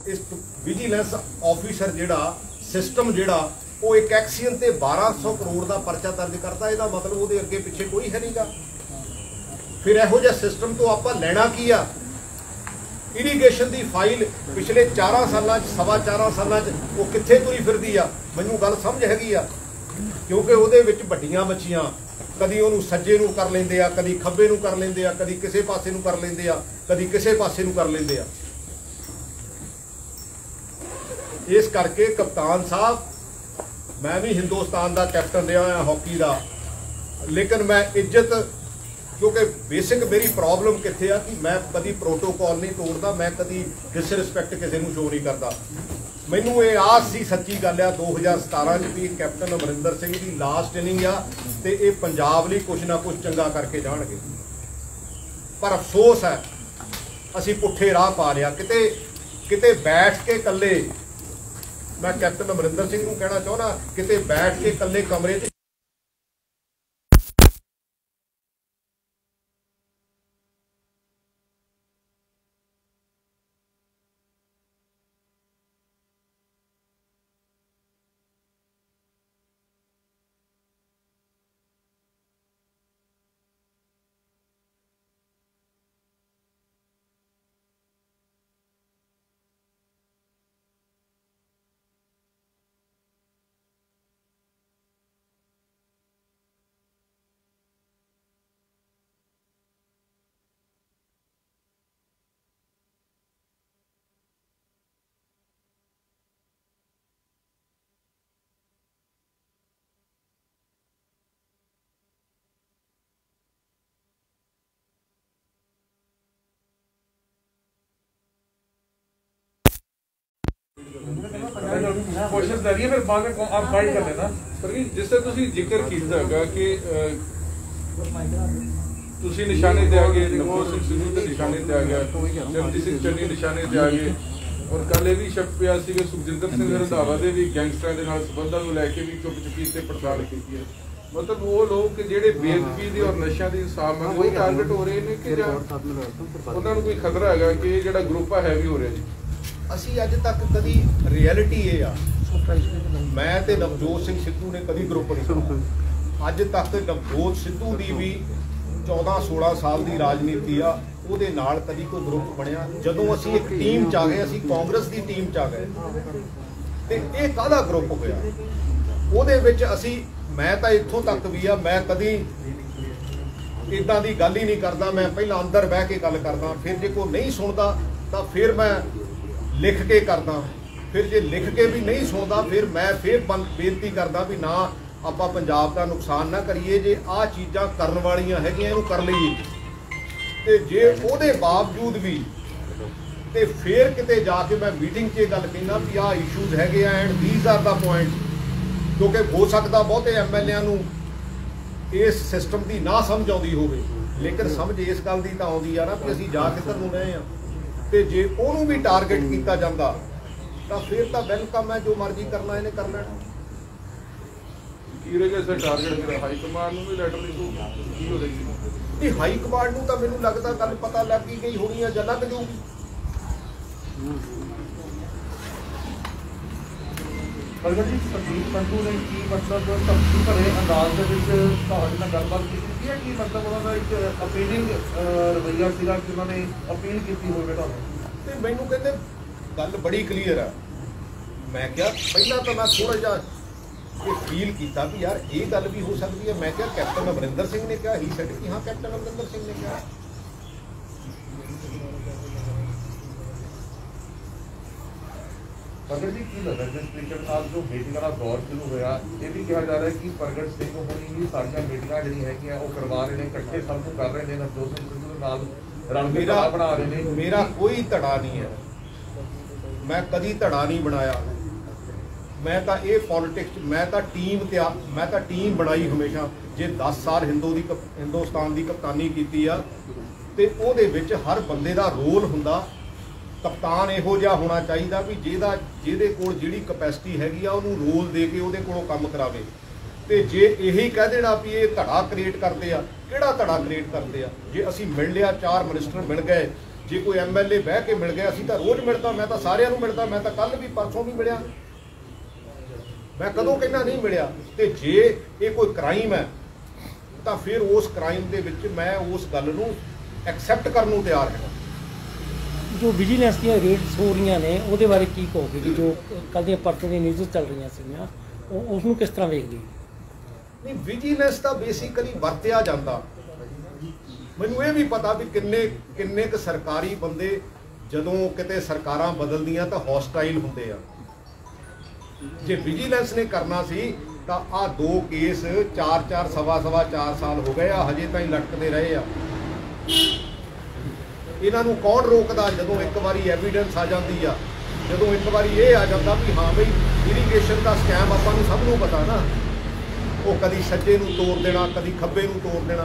इस vigilance officer जिहड़ा system जिहड़ा वो एक एक्सीयन ते 1200 करोड़ का परचा दर्ज करता, इसका मतलब वो अगे पिछे कोई है नहीं गा। फिर इहो जिहा सिस्टम तो आप लेना की आ? इरीगेशन की फाइल पिछले 4 सालों सवा 4 सालों वो कित्थे तुरी फिरदी आ? मैनूं गल समझ हैगी आ, क्योंकि वो वड्डियां मच्छियां कदी उहनूं सज्जे नूं कर लैंदे आ, कदी खब्बे नूं कर लैंदे आ, कदी किसे पासे नूं कर लैंदे आ, कदी किसे पासे नूं कर लैंदे आ। इस करके कप्तान साहब, मैं भी हिंदुस्तान का कैप्टन रहा हाँ हॉकी का, लेकिन मैं इज्जत, क्योंकि बेसिक मेरी प्रॉब्लम कित्थे आ कि मैं कभी प्रोटोकॉल नहीं तोड़ता, मैं कभी डिसरिस्पैक्ट किसी को शो नहीं करता। मैनू ये आस सी, सच्ची गल आ 2017 भी कैप्टन अमरिंदर सिंह की लास्ट इनिंग आ ते ये पंजाब लई कुछ ना कुछ चंगा करके जाणगे। पर अफसोस है असी पुठे राह पा लिया। किते किते बैठ के कल्ले, मैं कैप्टन अमरिंदर सिंह को कहना चाहना, किते बैठ के कल्ले कमरे च क्वेश्चन करिए फिर बाद में आप गाइड कर लेना। पर जिस तरह तुसी जिक्र कीता है कि तुसी निशाने ते आ गए, नवजोत सिंह सिद्धू ते निशाने ते आ गया, चरणजीत सिंह चन्नी निशाने ते आ गए, और कल ये भी शक पिया सी कि सुखजिंदर सिंह रंधावा दे भी गैंगस्टरां दे नाल संबंधां नूं लैके भी चुप-चुपीते ते पड़ताल कीती है। मतलब वो लोग कि जिहड़े बेदबी दी और नशा दी इंसाफ मंग वो टारगेट हो रहे हैं कि उन्हां नूं कोई खतरा हैगा कि जिहड़ा ग्रुप है हैवी हो रहा जी? असी अज तक कभी रियलिटी ये आ, मैं ते नवजोत सिंह सिद्धू ने कभी ग्रुप नहीं बनाया। अज तक नवजोत सिद्धू की भी 14-16 साल की राजनीति आ, ਉਹਦੇ ਨਾਲ कभी कोई ग्रुप बनया। जदों असी एक टीम च आ गए, असी कांग्रेस की टीम च आ गए, तो यह काहदा ग्रुप होया? ਉਹਦੇ ਵਿੱਚ असी, मैं तो इत्थों तक भी आ, मैं कभी इदां दी गल ही नहीं करता। मैं पहला अंदर बह के गल करदा, फिर जे कोई नहीं सुनता तो फिर मैं लिख के करदा, फिर जे लिख के भी नहीं सुनता फिर मैं फिर बेनती करदा भी ना आपां पंजाब का नुकसान ना करिए, जे आ चीज़ां करन वालियां हैगियां इहनूं कर लईए। ते जे उहदे बावजूद भी ते फिर किते जाके मैं मीटिंग च गल कहना भी आ इशूज़ हैगे आ and these are the point, क्योंकि हो सकता बहुते MLA नूं इस सिस्टम की ना समझ आउंदी होवे, लेकिन समझ इस गल की तां आउंदी आ ना भी असीं जा किधर नूं रहे हां। ते जे उहनूं भी टारगेट किया जाता तो फिर तो वेलकम है, जो मर्जी करना इन्हें कर लेना। हाई कमांड नूं तां मैनूं लगदा गल पता लग ही गई होनी है जां लग जाऊगी। प्रगट जी, प्रदीप संधू ने की मतलब धमकी भरे अंदाज के गलबात की है कि मतलब उन्होंने एक अपीलिंग रवैया सीगा कि उन्होंने अपील की होवे तुहानूं? ते मैनूं कहंदे गल बड़ी क्लीयर है। मैं क्या पहला तो मैं थोड़ा जिहा फील किया भी यार ये गल भी हो सकती है। मैं क्या कैप्टन अमरिंदर सिंह ने कहा, ही सेड कि हाँ कैप्टन अमरिंदर सिंह ने कहा। प्रगट जी की लगता है जिस तरीके नाल जो मीटिंग का दौर शुरू होया, ये भी कहा जा रहा है कि प्रगट सिंह होनी ही सारियां मीटिंगां जिहड़ियां हैगियां वो करवा रहे हैं, इकट्ठे सब कुछ कर रहे हैं, नवजोत सिंह सिद्धू नाल रल के धड़ा बना रहे हैं। मेरा कोई धड़ा नहीं है, मैं कभी धड़ा नहीं बनाया। मैं तो ये पॉलिटिक्स, मैं तो टीम बनाई हमेशा। जे 10 साल हिंदुस्तान की कप्तानी की तो ਉਹਦੇ ਵਿੱਚ हर बंदे का रोल हुंदा। कप्तान इहो जिहा होना चाहिए भी ਜਿਹਦੇ ਕੋਲ ਜਿਹੜੀ कैपेसिटी हैगी आ ਉਹਨੂੰ रोल दे के ਉਹਦੇ ਕੋਲੋਂ ਕੰਮ करावे। तो जे यही कह देना भी ये धड़ा क्रिएट करते आ, किहड़ा धड़ा क्रिएट करते आ? जे असीं मिल लिया, 4 मिनिस्टर मिल गए, जे कोई MLA बह के मिल गया असीं तां रोज़ मिलदा, मैं तां सारिਆਂ ਨੂੰ मिलदा, मैं तां कल भी परसों भी मिलिया, मैं कदों कहना नहीं मिलिया। ते जे ये कोई क्राइम है तां फिर उस क्राइम दे विच मैं उस गल नूं एक्सैप्ट करन नूं तैयार है। जो विजिलेंस ਦੀਆਂ ਰੇਡਸ ਹੋ ਰਹੀਆਂ ਨੇ ਉਹਦੇ ਬਾਰੇ ਕੀ ਕਹੋਗੇ ਕਿ ਜੋ ਕੱਲ੍ਹ ਦੀਆਂ ਪਰਸੋਂ ਦੀਆਂ ਨਿਊਜ਼ ਚੱਲ ਰਹੀਆਂ ਸੀਗੀਆਂ ਉਸ ਨੂੰ ਕਿਸ ਤਰ੍ਹਾਂ ਵੇਖਦੇ ਹੋ? नहीं विजिलेंस ਤਾਂ बेसिकली ਵਰਤਿਆ ਜਾਂਦਾ। ਮੈਨੂੰ ਇਹ ਵੀ ਪਤਾ ਵੀ ਕਿੰਨੇ ਕੁ ਸਰਕਾਰੀ ਬੰਦੇ ਜਦੋਂ ਕਿਤੇ ਸਰਕਾਰਾਂ ਬਦਲਦੀਆਂ ਤਾਂ ਹੌਸਟਾਈਲ ਹੁੰਦੇ ਆ। ਜੇ ਵਿਜੀਲੈਂਸ ਨੇ ਕਰਨਾ ਸੀ ਤਾਂ ਆਹ 2 ਕੇਸ 4 ਸਵਾ 4 ਸਾਲ ਹੋ ਗਏ ਆ, ਹਜੇ ਤਾਈਂ ਲਟਕਦੇ ਰਹੇ ਆ। ਇਹਨਾਂ ਨੂੰ ਕੌਣ ਰੋਕਦਾ? ਜਦੋਂ ਇੱਕ ਵਾਰੀ ਐਵੀਡੈਂਸ ਆ ਜਾਂਦੀ ਆ, ਜਦੋਂ ਇੱਕ ਵਾਰੀ ਇਹ ਆ ਜਾਂਦਾ ਵੀ ਹਾਂ ਬਈ ਇਰੀਗੇਸ਼ਨ ਦਾ ਸਕੈਮ ਆਪਾਂ ਨੂੰ ਸਭ ਨੂੰ ਪਤਾ ਨਾ, ਉਹ ਕਦੀ ਸੱਜੇ ਨੂੰ ਤੋੜ ਦੇਣਾ, ਕਦੀ ਖੱਬੇ ਨੂੰ ਤੋੜ ਦੇਣਾ।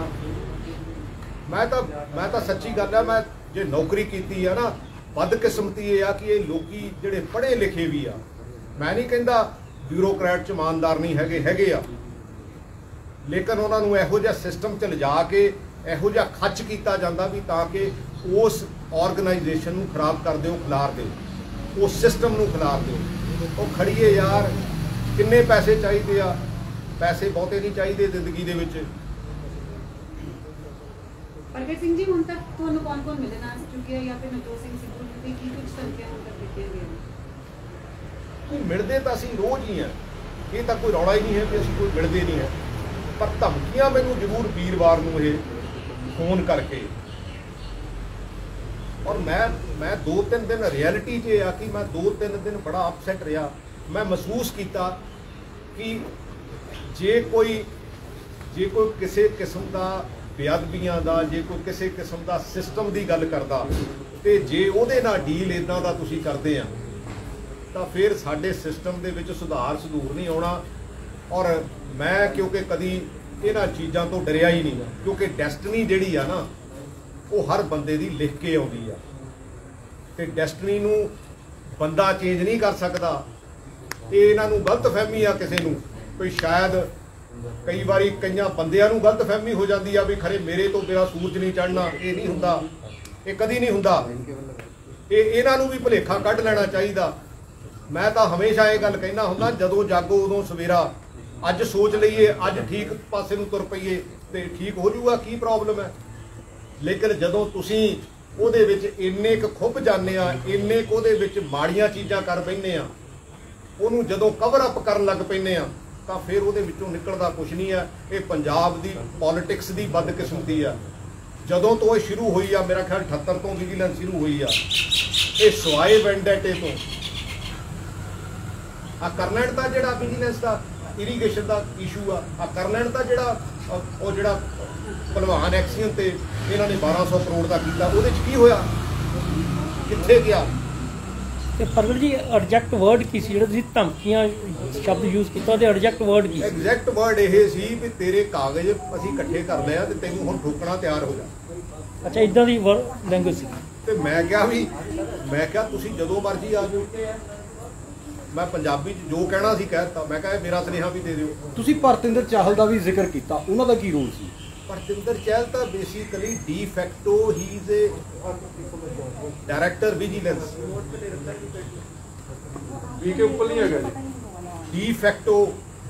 ਮੈਂ ਤਾਂ ਸੱਚੀ ਗੱਲ ਆ, ਮੈਂ ਜੇ ਨੌਕਰੀ ਕੀਤੀ ਆ ਨਾ, ਬਦਕਿਸਮਤੀ ਇਹ ਆ ਕਿ ਇਹ ਲੋਕੀ ਜਿਹੜੇ ਪੜ੍ਹੇ ਲਿਖੇ ਵੀ ਆ, ਮੈਂ ਨਹੀਂ ਕਹਿੰਦਾ ਬਿਊਰੋਕਰੈਟ ਚ ਇਮਾਨਦਾਰ ਨਹੀਂ ਹੈਗੇ ਆ, ਲੇਕਿਨ ਉਹਨਾਂ ਨੂੰ ਇਹੋ ਜਿਹਾ ਸਿਸਟਮ 'ਚ ਲਿਜਾ ਕੇ ਇਹੋ ਜਿਹਾ ਖੱਚ ਕੀਤਾ ਜਾਂਦਾ ਵੀ ਤਾਂ ਕਿ ਉਸ ਆਰਗੇਨਾਈਜੇਸ਼ਨ ਨੂੰ ਖਰਾਬ ਕਰ ਦਿਓ, ਖਿਲਾਰ ਦਿਓ, ਉਸ ਸਿਸਟਮ ਨੂੰ ਖਿਲਾਰ ਦਿਓ। ਉਹ ਖੜੀਏ ਯਾਰ, ਕਿੰਨੇ ਪੈਸੇ ਚਾਹੀਦੇ ਆ? ਪੈਸੇ ਬਹੁਤੇ ਨਹੀਂ ਚਾਹੀਦੇ ਜ਼ਿੰਦਗੀ ਦੇ ਵਿੱਚ। प्रगट सिंह जी ਹੁਣ ਤੱਕ ਤੁਹਾਨੂੰ ਕੌਣ ਮਿਲੇ ਨਾ ਚੁੱਕੇ ਜਾਂ ਫਿਰ ਨਵਜੋਤ ਸਿੰਘ ਸਿੱਧੂ ਨੇ ਕੀ ਕੁਝ ਧਮਕੀਆਂ ਹੁਣ ਤੱਕ ਦਿੱਤੀਆਂ ਗਈਆਂ? ਮਿਲਦੇ ਤਾਂ ਅਸੀਂ ਰੋਜ਼ ਹੀ ਆ, ਇਹ ਤਾਂ ਕੋਈ ਰੌਲਾ ਹੀ ਨਹੀਂ ਹੈ ਕਿ ਅਸੀਂ ਕੋਈ ਮਿਲਦੇ ਨਹੀਂ ਹੈ, ਪਰ ਧਮਕੀਆਂ ਮੈਨੂੰ ਜ਼ਰੂਰ ਵੀਰਵਾਰ ਨੂੰ ਇਹ ਫੋਨ ਕਰਕੇ। ਔਰ ਮੈਂ 2-3 ਦਿਨ ਰਿਐਲਿਟੀ 'ਚ ਇਹ ਆ ਕਿ ਮੈਂ 2-3 ਦਿਨ ਬੜਾ ਅਪਸੈਟ ਰਿਹਾ। ਮੈਂ ਮਹਿਸੂਸ ਕੀਤਾ ਕਿ ਜੇ ਕੋਈ ਕਿਸੇ ਕਿਸਮ ਦਾ ਬੇਅਦਬੀਆਂ ਦਾ, ਜੇ ਕੋਈ ਕਿਸੇ ਕਿਸਮ ਦਾ ਸਿਸਟਮ ਦੀ ਗੱਲ ਕਰਦਾ ਤੇ ਜੇ ਉਹਦੇ ਨਾਲ ਡੀਲ ਇੱਦਾਂ ਦਾ ਤੁਸੀਂ ਕਰਦੇ ਆ ਤਾਂ ਫਿਰ ਸਾਡੇ ਸਿਸਟਮ ਦੇ ਵਿੱਚ ਸੁਧਾਰ ਨਹੀਂ ਆਉਣਾ। ਔਰ ਮੈਂ ਕਿਉਂਕਿ ਕਦੀ ਇਹਨਾਂ ਚੀਜ਼ਾਂ ਤੋਂ ਡਰਿਆ ਹੀ ਨਹੀਂ, ਕਿਉਂਕਿ ਡੈਸਟਨੀ ਜਿਹੜੀ ਆ ਨਾ ਉਹ ਹਰ ਬੰਦੇ ਦੀ ਲਿਖ ਕੇ ਆਉਂਦੀ ਆ ਤੇ ਡੈਸਟਨੀ ਨੂੰ ਬੰਦਾ ਚੇਂਜ ਨਹੀਂ ਕਰ ਸਕਦਾ। ਇਹ ਇਹਨਾਂ ਨੂੰ ਗਲਤਫਹਿਮੀ ਆ ਕਿਸੇ ਨੂੰ, ਕੋਈ ਸ਼ਾਇਦ ਕਈ ਵਾਰੀ ਕਈਆਂ ਬੰਦਿਆਂ ਨੂੰ ਗਲਤਫਹਿਮੀ ਹੋ ਜਾਂਦੀ ਆ ਵੀ ਖਰੇ ਮੇਰੇ ਤੋਂ ਬਿਨਾਂ ਸੂਰਜ ਨਹੀਂ ਚੜ੍ਹਨਾ। ਇਹ ਨਹੀਂ ਹੁੰਦਾ, ਇਹ ਕਦੀ ਨਹੀਂ ਹੁੰਦਾ। ਇਹ ਇਹਨਾਂ ਨੂੰ ਵੀ ਭੁਲੇਖਾ ਕੱਢ ਲੈਣਾ ਚਾਹੀਦਾ। ਮੈਂ ਤਾਂ ਹਮੇਸ਼ਾ ਇਹ ਗੱਲ ਕਹਿਣਾ ਹੁੰਦਾ, ਜਦੋਂ ਜਾਗੋ ਉਦੋਂ ਸਵੇਰਾ। ਅੱਜ ਸੋਚ ਲਈਏ, ਅੱਜ ਠੀਕ ਪਾਸੇ ਨੂੰ ਤੁਰ ਪਈਏ ਤੇ ਠੀਕ ਹੋ ਜਾਊਗਾ, ਕੀ ਪ੍ਰੋਬਲਮ ਹੈ। ਲੇਕਿਨ ਜਦੋਂ ਤੁਸੀਂ ਉਹਦੇ ਵਿੱਚ ਇੰਨੇ ਕੁ ਖੁੱਭ ਜਾਂਦੇ ਆ, ਇੰਨੇ ਕੁ ਉਹਦੇ ਵਿੱਚ ਮਾੜੀਆਂ ਚੀਜ਼ਾਂ ਕਰ ਬੈਠੇ ਆ, ਉਹਨੂੰ ਜਦੋਂ ਕਵਰ ਅਪ ਕਰਨ ਲੱਗ ਪੈਂਦੇ ਆ ਤਾਂ ਫਿਰ ਉਹਦੇ ਵਿੱਚੋਂ ਨਿਕਲਦਾ ਕੁਛ ਨਹੀਂ ਆ। ਇਹ ਪੰਜਾਬ ਦੀ ਪੋਲਿਟਿਕਸ ਦੀ ਬਦਕਿਸਮਤੀ ਆ। ਜਦੋਂ ਤੋਂ ਇਹ ਸ਼ੁਰੂ ਹੋਈ ਆ, ਮੇਰਾ ਖਿਆਲ 78 ਤੋਂ ਵਿਜੀਲੈਂਸ ਸ਼ੁਰੂ ਹੋਈ ਆ, ਇਹ ਸਵਾਏ ਵੈਂਡੇਟੇ ਤੋਂ ਆ ਕਰਨੈਟ ਦਾ ਜਿਹੜਾ ਵਿਜੀਲੈਂਸ ਦਾ ਇਰੀਗੇਸ਼ਨ ਦਾ ਇਸ਼ੂ ਆ ਕਰਨੈਟ ਦਾ ਜਿਹੜਾ ਭਲਵਾਨ ਐਕਸੀਅਨ ਤੇ ਇਹਨਾਂ ਨੇ 1200 ਕਰੋੜ ਦਾ ਕੀਤਾ, ਉਹਦੇ 'ਚ ਕੀ ਹੋਇਆ, ਕਿੱਥੇ ਗਿਆ? ਤੇ ਪ੍ਰਗਟ ਜੀ ਐਗਜ਼ੈਕਟ ਵਰਡ ਕੀ ਸੀ ਜਿਹੜਾ ਤੁਸੀਂ ਧਮਕੀਆਂ ਸ਼ਬਦ ਯੂਜ਼ ਕੀਤਾ, ਉਹਦੇ ਐਗਜ਼ੈਕਟ ਵਰਡ ਕੀ ਸੀ? ਐਗਜ਼ੈਕਟ ਵਰਡ ਇਹ ਸੀ ਵੀ ਤੇਰੇ ਕਾਗਜ਼ ਅਸੀਂ ਇਕੱਠੇ ਕਰ ਲਿਆ ਤੇ ਤੈਨੂੰ ਹੁਣ ਠੋਕਣਾ ਤਿਆਰ ਹੋ ਜਾ। ਅੱਛਾ, ਇਦਾਂ ਦੀ ਲੈਂਗੁਏਜ ਸੀ। ਤੇ ਮੈਂ ਕਿਹਾ ਤੁਸੀਂ ਜਦੋਂ ਮਰਜ਼ੀ ਆ ਜਾਓ। ਮੈਂ ਪੰਜਾਬੀ 'ਚ ਜੋ ਕਹਿਣਾ ਸੀ ਕਹਿ ਦਿੱਤਾ। ਮੈਂ ਕਿਹਾ ਮੇਰਾ ਸੁਨੇਹਾ ਵੀ ਦੇ ਦਿਓ। ਤੁਸੀਂ ਭਰਤਿੰਦਰ ਚਾਹਲ ਦਾ ਵੀ ਜ਼ਿਕਰ ਕੀਤਾ, ਉਹਨਾਂ ਦਾ ਕੀ ਰੋਲ ਸੀ? ਭਰਤਿੰਦਰ ਚਾਹਲ ਤਾਂ ਬੇਸਿਕਲੀ ਡੀ ਫੈਕਟੋ ਹੀ ਇਜ਼ ਏ ਡਾਇਰੈਕਟਰ ਵਿਜੀਲੈਂਸ। ਵੀ ਕੇ ਉੱਪਰ ਨਹੀਂ ਹੈਗਾ ਜੀ, ਡੀ ਫੈਕਟੋ।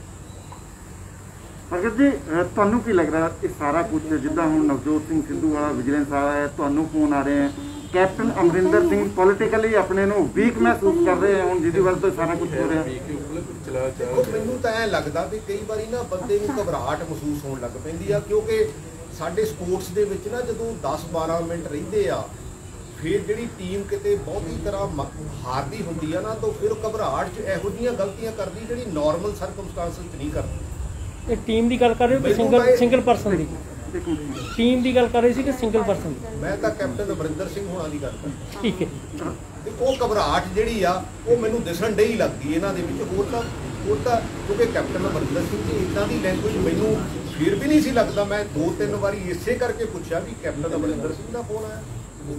ਪ੍ਰਗਟ ਜੀ, ਤੁਹਾਨੂੰ ਕੀ ਲੱਗ ਰਿਹਾ ਇਹ ਸਾਰਾ ਕੁਝ ਜਿੱਦਾਂ ਹੁਣ ਨਵਜੋਤ ਸਿੰਘ ਸਿੱਧੂ ਵਾਲਾ ਵਿਜੀਲੈਂਸ ਆ ਰਿਹਾ ਹੈ, ਤੁਹਾਨੂੰ ਫੋਨ ਆ ਰਹੇ ਹੈ, ਕੈਪਟਨ ਅਮਰਿੰਦਰ ਸਿੰਘ ਪੋਲੀਟੀਕਲੀ ਆਪਣੇ ਨੂੰ ਵੀਕ ਮਹਿਸੂਸ ਕਰ ਰਹੇ ਹੁਣ ਜਿਹਦੀ ਵਜ੍ਹਾ ਤੋਂ ਸਾਰਾ ਕੁਝ ਹੋ ਰਿਹਾ? ਮੈਨੂੰ ਤਾਂ ਐਂ ਲੱਗਦਾ ਵੀ ਕਈ ਵਾਰੀ ਨਾ ਬੰਦੇ ਨੂੰ ਘਬਰਾਹਟ ਮਹਿਸੂਸ ਹੋਣ ਲੱਗ ਪੈਂਦੀ ਆ, ਕਿਉਂਕਿ ਸਾਡੇ ਸਪੋਰਟਸ ਦੇ ਵਿੱਚ ਨਾ ਜਦੋਂ 10-12 ਮਿੰਟ ਰਹਿੰਦੇ ਆ ਫਿਰ ਜਿਹੜੀ ਟੀਮ ਕਿਤੇ ਬਹੁਤੀ ਤਰ੍ਹਾਂ ਹਾਰਦੀ ਹੁੰਦੀ ਆ ਨਾ, ਤਾਂ ਫਿਰ ਘਬਰਾਹਟ 'ਚ ਇਹੋ ਜਿਹੀਆਂ ਗਲਤੀਆਂ ਕਰਦੀ ਜਿਹੜੀ ਨਾਰਮਲ ਸਰਕਮਸਟੈਂਸਸ 'ਚ ਨਹੀਂ ਕਰਦੀ। ਇਹ ਟੀਮ ਦੀ ਗੱਲ ਕਰ ਰਹੇ ਹੋ ਸਿੰਗਲ ਪਰਸਨ ਦੀ? ਟੀਮ ਦੀ ਗੱਲ ਕਰ ਰਹੀ ਸੀ ਕਿ ਸਿੰਗਲ ਪਰਸਨ ਦੀ? ਮੈਂ ਤਾਂ ਕੈਪਟਨ ਅਮਰਿੰਦਰ ਸਿੰਘ ਹੋਣਾ ਦੀ ਗੱਲ ਕਰ। ਠੀਕ ਹੈ। ਤੇ ਉਹ ਘਬਰਾਹਟ ਜਿਹੜੀ ਆ ਉਹ ਮੈਨੂੰ ਦਿਸਣ ਡਈ ਲੱਗਦੀ ਇਹਨਾਂ ਦੇ ਵਿੱਚ। ਹੋਰ ਤਾਂ ਕਿਉਂਕਿ ਕੈਪਟਨ ਅਮਰਿੰਦਰ ਸਿੰਘ ਦੀ ਇੱਦਾਂ ਦੀ ਲੈਂਗੁਏਜ ਮੈਨੂੰ ਫਿਰ ਵੀ ਨਹੀਂ ਸੀ ਲੱਗਦਾ। ਮੈਂ 2-3 ਵਾਰੀ ਇਸੇ ਕਰਕੇ ਪੁੱਛਿਆ ਵੀ ਕੈਪਟਨ ਅਮਰਿੰਦਰ ਸਿੰਘ ਦਾ ਫੋਨ ਆਇਆ।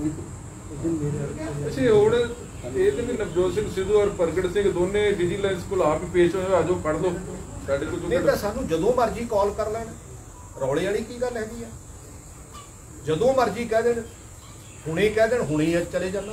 ਅੱਛਾ, ਹੁਣ ਇਹ ਤੇ ਵੀ ਨਵਜੋਤ ਸਿੰਘ ਸਿੱਧੂ ਔਰ ਪ੍ਰਗਟ ਸਿੰਘ ਦੋਨੇ ਵਿਜੀਲੈਂਸ ਕੋਲ ਆਪ ਹੀ ਪੇਸ਼ ਹੋਏ, ਆਜੋ ਪੜ੍ਹ ਲਓ ਸਾਡੇ ਕੋਲ। ਨਹੀਂ ਤਾਂ ਸਾਨੂੰ ਜਦੋਂ ਮਰਜ਼ੀ ਕਾਲ ਕਰ ਲੈਣ, ਰੌਲੇ ਵਾਲੀ ਕੀ ਗੱਲ ਹੈਗੀ ਆ? ਜਦੋਂ ਮਰਜ਼ੀ ਕਹਿ ਦੇਣ, ਹੁਣੇ ਕਹਿ ਦੇਣ ਹੁਣੇ ਹੀ ਚਲੇ ਜਾਣਾ।